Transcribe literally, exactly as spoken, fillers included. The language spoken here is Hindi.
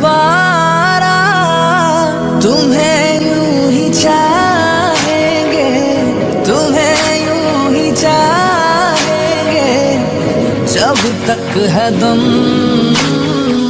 दोबारा तुम्हें यूं ही चाहेंगे, तुम्हें यूं ही चाहेंगे जब तक है दम।